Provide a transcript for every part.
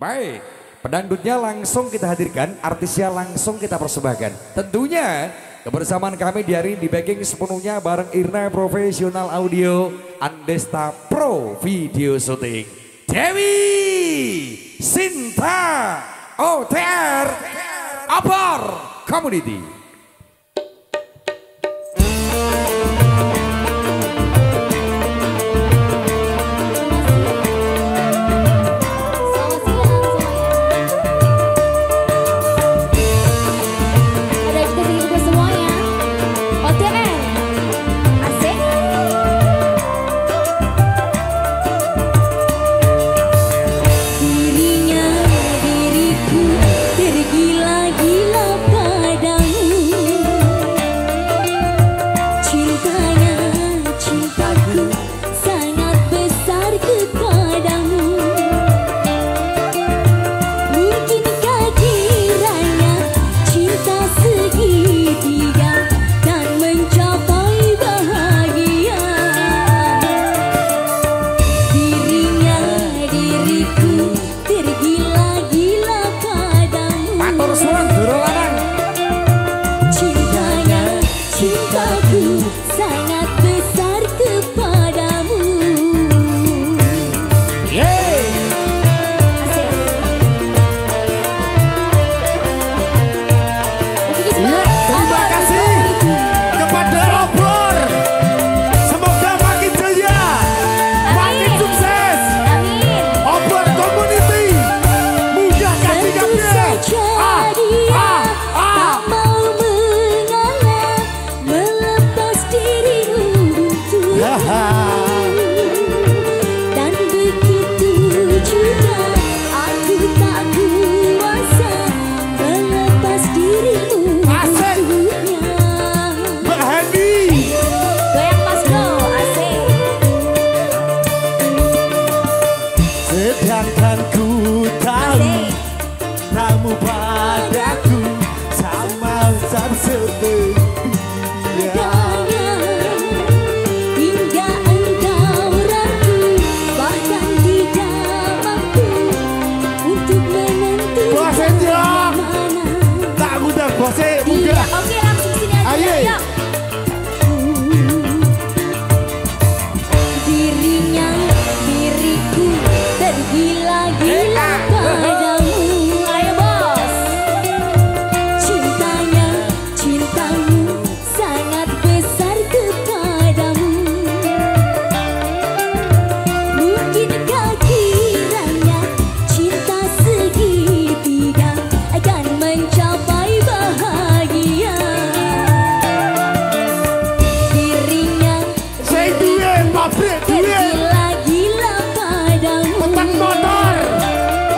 Baik, pedangdutnya langsung kita hadirkan, artisnya langsung kita persembahkan. Tentunya kebersamaan kami di hari ini di backing sepenuhnya bareng Irna Profesional Audio, Andesta Pro Video Shooting, Dewi Sinta OTR Abor Community. Sedangkan ku tahu kamu padaku sama seperti dia. Hingga engkau ragu, bahkan tidak mampu untuk menentukan mana. Tak mudah bose mudah. Oke, langsung sini aja. Ayo. Diriku tergila-gila padamu. Ayo bos. Cintamu sangat besar kepadamu. Mungkinkah kiranya cinta segitiga akan mencapai bahagia. Dirinya tergila-gila padamu.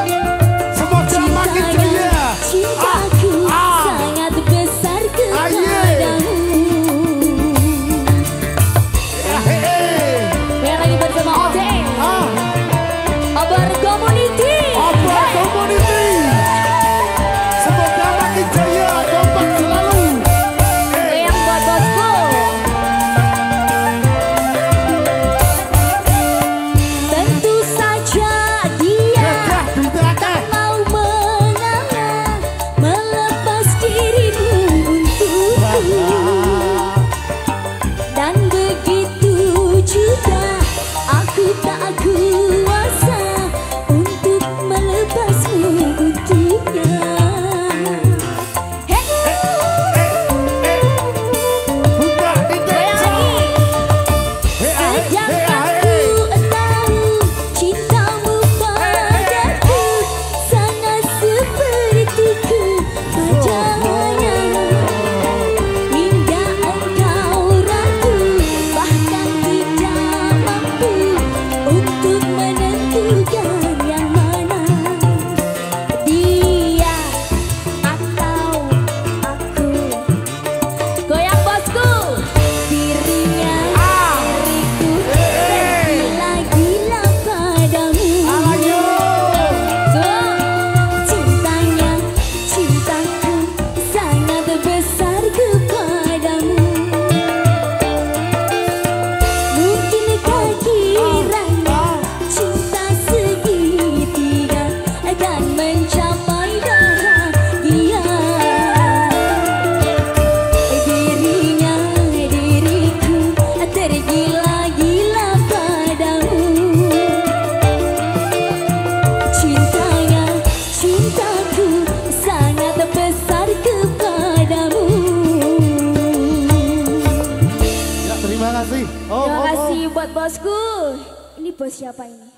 Terima kasih buat bosku. Ini bos siapa ini?